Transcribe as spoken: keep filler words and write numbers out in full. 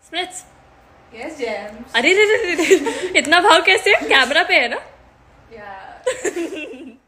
स्प्रिट्स। Yes James. अरे रे रे रे रे, इतना भाव कैसे? कैमरा पे है ना? या